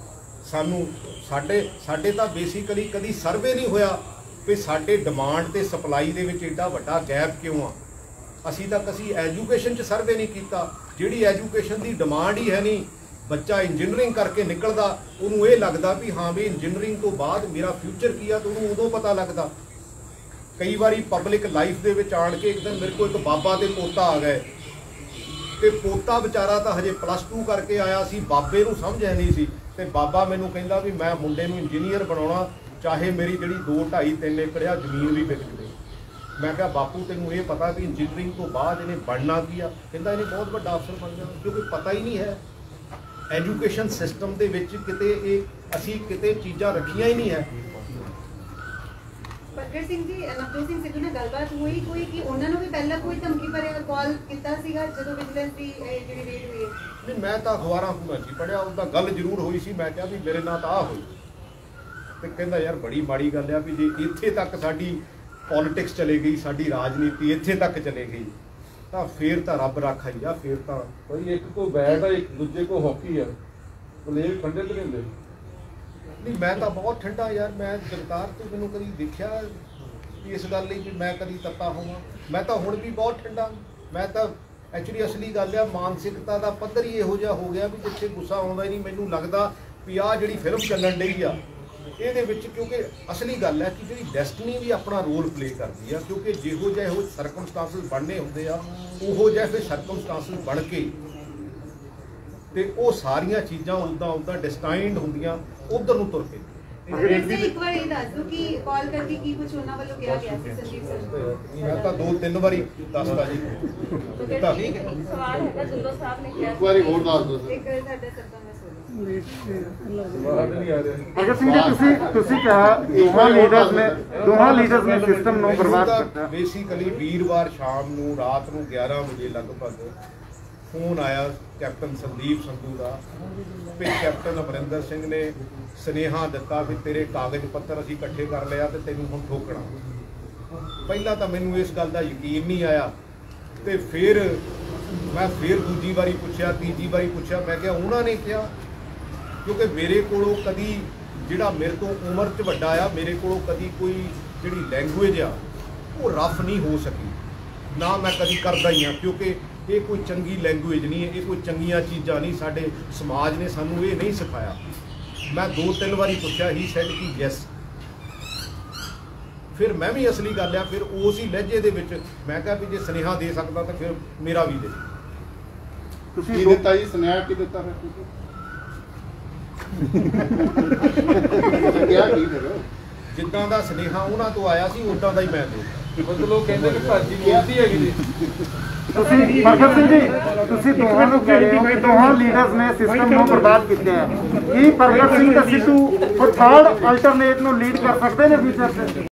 ਸਾਡੇ ਤਾਂ ਬੇਸਿਕਲੀ ਕਦੀ ਸਰਵੇ ਨਹੀਂ ਹੋਇਆ ਵੀ ਸਾਡੇ ਡਿਮਾਂਡ ਤੇ ਸਪਲਾਈ ਦੇ ਵਿੱਚ ਏਡਾ ਵੱਡਾ ਗੈਪ ਕਿਉਂ ਆ। ਅਸੀਂ ਤਾਂ ਕਦੀ ਐਜੂਕੇਸ਼ਨ 'ਚ ਸਰਵੇ ਨਹੀਂ ਕੀਤਾ। ਜਿਹੜੀ ਐਜੂਕੇਸ਼ਨ ਦੀ ਡਿਮਾਂਡ ਹੀ ਹੈ ਨਹੀਂ, ਬੱਚਾ ਇੰਜੀਨੀਅਰਿੰਗ ਕਰਕੇ ਨਿਕਲਦਾ, ਉਹਨੂੰ ਇਹ ਲੱਗਦਾ ਵੀ ਹਾਂ ਵੀ ਇੰਜੀਨੀਅਰਿੰਗ ਤੋਂ ਬਾਅਦ ਮੇਰਾ ਫਿਊਚਰ ਕੀ ਆ, ਤਾਂ ਉਹਨੂੰ ਉਦੋਂ ਪਤਾ ਲੱਗਦਾ। ਕਈ ਵਾਰੀ ਪਬਲਿਕ ਲਾਈਫ ਦੇ ਵਿੱਚ ਆਣ ਕੇ ਇੱਕ ਦਿਨ ਮੇਰੇ ਕੋਲ ਇੱਕ ਬਾਬਾ ਤੇ ਪੋਤਾ ਆ ਗਏ, ਤੇ ਪੋਤਾ ਵਿਚਾਰਾ ਤਾਂ ਹਜੇ +2 ਕਰਕੇ ਆਇਆ ਸੀ, ਬਾਬੇ ਨੂੰ ਸਮਝ ਹੈ ਨਹੀਂ ਸੀ, ਤੇ ਬਾਬਾ ਮੈਨੂੰ ਕਹਿੰਦਾ ਵੀ ਮੈਂ ਮੁੰਡੇ ਨੂੰ ਇੰਜੀਨੀਅਰ ਬਣਾਉਣਾ, ਚਾਹੇ ਮੇਰੀ ਜਿਹੜੀ 2, 2.5, 3 ਏਕੜ ਆ ਜ਼ਮੀਨ ਵੀ ਵਿਕ ਜਵੇ। ਮੈਂ ਕਿਹਾ ਬਾਪੂ ਤੈਨੂੰ ਇਹ ਪਤਾ ਵੀ ਇੰਜੀਨੀਅਰਿੰਗ ਤੋਂ ਬਾਅਦ ਇਹਨੇ ਬਣਨਾ ਕੀ ਆ? ਕਹਿੰਦਾ ਇਹਨੇ ਬਹੁਤ ਵੱਡਾ ਅਫਸਰ ਬਣ ਜਾਣਾ, ਕਿਉਂਕਿ ਪਤਾ ਹੀ ਨਹੀਂ ਹੈ ਐਜੂਕੇਸ਼ਨ ਸਿਸਟਮ ਦੇ ਵਿੱਚ ਕਿਤੇ ਇਹ ਅਸੀਂ ਕਿਤੇ ਚੀਜ਼ਾਂ ਰੱਖੀਆਂ ਹੀ ਨਹੀਂ ਹੈ। ਪ੍ਰਗਟ ਸਿੰਘ ਜੀ, ਨਵਜੋਤ ਸਿੰਘ ਸਿੱਧੂ ਨਾਲ ਗੱਲਬਾਤ ਹੋਈ ਕੋਈ ਕਿ ਉਹਨਾਂ ਨੂੰ ਵੀ ਪਹਿਲਾਂ ਕੋਈ ਧਮਕੀ ਭਰਿਆ ਕਾਲ ਕੀਤਾ ਸੀਗਾ ਜਦੋਂ ਵਿਜੀਲੈਂਸ ਦੀ ਜਿਹੜੀ ਰੇਡ ਹੋਈ ਹੈ? ਨਹੀਂ, ਮੈਂ ਤਾਂ ਅਖਬਾਰਾਂ ਨੂੰ ਨਹੀਂ ਪੜ੍ਹਿਆ, ਉਹਦਾ ਗੱਲ ਜ਼ਰੂਰ ਹੋਈ ਸੀ। ਮੈਂ ਕਿਹਾ ਵੀ ਮੇਰੇ ਨਾਲ ਤਾਂ ਆਹ ਹੋਈ, ਤੇ ਕਹਿੰਦਾ ਯਾਰ ਬੜੀ ਮਾੜੀ ਗੱਲ ਆ ਵੀ ਜੇ ਇੱਥੇ ਤੱਕ ਸਾਡੀ ਪੋਲਿਟਿਕਸ ਚਲੇ ਗਈ, ਸਾਡੀ ਰਾਜਨੀਤੀ ਇੱਥੇ ਤੱਕ ਚਲੇ ਗਈ, ਤਾਂ ਫੇਰ ਤਾਂ ਰੱਬ ਰਾਖਾ ਹੀ ਆ। ਫੇਰ ਤਾਂ ਭਾਈ ਇੱਕ ਕੋ ਬੈਟ ਆ, ਇੱਕ ਦੂਜੇ ਕੋ ਹਾਕੀ ਆ, ਪਲੇਅਰ ਠੰਡੇ ਤੇ ਰਹਿੰਦੇ। ਨਹੀਂ, ਮੈਂ ਤਾਂ ਬਹੁਤ ਠੰਡਾ ਯਾਰ। ਮੈਂ ਜਗਤਾਰ ਤੋਂ ਮੈਨੂੰ ਕਦੀ ਦੇਖਿਆ ਵੀ ਇਸ ਗੱਲ ਲਈ ਵੀ ਮੈਂ ਕਦੀ ਤੱਤਾ ਹੋਵਾਂ? ਮੈਂ ਤਾਂ ਹੁਣ ਵੀ ਬਹੁਤ ਠੰਡਾ। ਮੈਂ ਤਾਂ ਐਕਚੁਅਲੀ ਅਸਲੀ ਗੱਲ ਆ, ਮਾਨਸਿਕਤਾ ਦਾ ਪੱਧਰ ਹੀ ਇਹੋ ਜਿਹਾ ਹੋ ਗਿਆ ਵੀ ਜਿੱਥੇ ਗੁੱਸਾ ਆਉਂਦਾ ਹੀ ਨਹੀਂ। ਮੈਨੂੰ ਲੱਗਦਾ ਵੀ ਆਹ ਜਿਹੜੀ ਫਿਲਮ ਚੱਲਣ ਡਈ ਆ ਇਹਦੇ ਵਿੱਚ, ਕਿਉਂਕਿ ਅਸਲੀ ਗੱਲ ਹੈ ਕਿ ਜਿਹੜੀ ਡੈਸਟਨੀ ਵੀ ਆਪਣਾ ਰੋਲ ਪਲੇ ਕਰਦੀ ਆ, ਕਿਉਂਕਿ ਜਿਹੋ ਜਿਹੇ ਉਹ ਸਰਕਮਸਟੈਂਸਸ ਬਣਨੇ ਹੁੰਦੇ ਆ, ਉਹੋ ਜਿਹੇ ਫਿਰ ਸਰਕਮਸਟੈਂਸਸ ਬਣ ਕੇ ਤੇ ਉਹ ਸਾਰੀਆਂ ਚੀਜ਼ਾਂ ਉੱਦਾਂ ਡਿਸਟਾਈਨਡ ਹੁੰਦੀਆਂ, ਉਧਰ ਨੂੰ ਤੁਰ ਕੇ। ਇੱਕ ਵਾਰ ਇਹ ਦੱਸ ਦਿਓ ਕਿ ਕਾਲ ਕਰਕੇ ਕੀ ਕੁਝ ਉਹਨਾਂ ਵੱਲੋਂ ਕਿਹਾ ਗਿਆ ਸੀ ਸੰਦੀਪ ਸਰ? ਮੈਂ ਤਾਂ 2-3 ਵਾਰੀ ਦੱਸਦਾ ਜੀ। ਸਵਾਲ ਹੈਗਾ ਦੁੱਲੋ ਸਾਹਿਬ ਨੇ ਕਿਹਾ, ਇੱਕ ਵਾਰੀ ਹੋਰ ਦੱਸ ਦਿਓ। ਇੱਕ ਸਾਡਾ ਸਰਦਾਰ ਬਾਹਰ ਨਹੀਂ ਆ ਰਿਹਾ। ਭਗਤ ਸਿੰਘ ਜੀ, ਤੁਸੀਂ ਕਿਹਾ ਦੋਹਾਂ ਲੀਡਰਸ ਨੇ ਸਿਸਟਮ ਨੂੰ ਬਰਬਾਦ ਕੀਤਾ। ਬੇਸਿਕਲੀ ਵੀਰਵਾਰ ਸ਼ਾਮ ਨੂੰ ਰਾਤ ਨੂੰ 11 ਵਜੇ ਲਗਭਗ ਫੋਨ ਆਇਆ ਕੈਪਟਨ ਸੰਦੀਪ ਸੰਧੂ ਦਾ ਵੀ ਕੈਪਟਨ ਅਮਰਿੰਦਰ ਸਿੰਘ ਨੇ ਸੁਨੇਹਾ ਦਿੱਤਾ ਵੀ ਤੇਰੇ ਕਾਗਜ਼ ਪੱਤਰ ਅਸੀਂ ਇਕੱਠੇ ਕਰ ਲਿਆ ਤੇ ਤੈਨੂੰ ਹੁਣ ਠੋਕਣਾ। ਪਹਿਲਾਂ ਤਾਂ ਮੈਨੂੰ ਇਸ ਗੱਲ ਦਾ ਯਕੀਨ ਨਹੀਂ ਆਇਆ, ਤੇ ਫਿਰ ਮੈਂ ਦੂਜੀ ਵਾਰੀ ਪੁੱਛਿਆ, ਤੀਜੀ ਵਾਰੀ ਪੁੱਛਿਆ। ਮੈਂ ਕਿਹਾ ਉਹਨਾਂ ਨੇ ਕਿਹਾ, ਕਿਉਂਕਿ ਮੇਰੇ ਕੋਲੋਂ ਕਦੀ ਜਿਹੜਾ ਮੇਰੇ ਤੋਂ ਉਮਰ 'ਚ ਵੱਡਾ ਆ, ਮੇਰੇ ਕੋਲੋਂ ਕਦੀ ਕੋਈ ਜਿਹੜੀ ਲੈਂਗੁਏਜ ਆ ਉਹ ਰਫ ਨਹੀਂ ਹੋ ਸਕੀ, ਨਾ ਮੈਂ ਕਦੀ ਕਰਦਾ ਹੀ ਆ, ਕਿਉਂਕਿ ਇਹ ਕੋਈ ਚੰਗੀ ਲੈਂਗੁਏਜ ਨਹੀਂ ਹੈ, ਇਹ ਕੋਈ ਚੰਗੀਆਂ ਚੀਜ਼ਾਂ ਨਹੀਂ। ਸਾਡੇ ਸਮਾਜ ਨੇ ਸਾਨੂੰ ਇਹ ਨਹੀਂ ਸਿਖਾਇਆ। ਮੈਂ 2-3 ਵਾਰੀ ਪੁੱਛਿਆ, ਹੀ ਸੈਡ ਕਿ ਯੈਸ। ਫਿਰ ਮੈਂ ਵੀ ਅਸਲੀ ਗੱਲ ਆ, ਫਿਰ ਉਸ ਹੀ ਲਹਿਜੇ ਦੇ ਵਿੱਚ ਮੈਂ ਕਿਹਾ ਵੀ ਜੇ ਸੁਨੇਹਾ ਦੇ ਸਕਦਾ ਤਾਂ ਫਿਰ ਮੇਰਾ ਵੀ ਦੇ। ਤੁਸੀਂ ਦਿੱਤਾ ਜੀ ਸੁਨੇਹਾ, ਕੀ ਦਿੱਤਾ ਫਿਰ ਤੁਸੀਂ? ਕਿਹਾ ਕੀ ਫਿਰ? ਜਿੱਦਾਂ ਦਾ ਸੁਨੇਹਾ ਉਹਨਾਂ ਤੋਂ ਆਇਆ ਸੀ ਉਦਾਂ ਦਾ ਹੀ ਮੈਂ ਦੇ। ਮਤਲਬ ਕਹਿੰਦੇ ਕਿ ਭਾਜੀ ਬੋਲਦੀ ਹੈਗੀ ਜੀ। ਤੁਸੀਂ ਭਗਤ ਸਿੰਘ ਜੀ, ਤੁਸੀਂ ਦੋਹਾਂ ਨੂੰ ਕਹਿ ਰਹੇ ਹੋ ਕਿ ਦੋਹਾਂ ਲੀਡਰਸ ਨੇ ਸਿਸਟਮ ਨੂੰ ਬਰਬਾਦ ਕੀਤਾ ਹੈ। ਕੀ ਭਗਤ ਸਿੰਘ ਤੇ ਸਿੱਧੂ ਥਰਡ ਅਲਟਰਨੇਟ ਨੂੰ ਲੀਡ ਕਰ ਸਕਦੇ ਨੇ ਫਿਊਚਰ 'ਚ?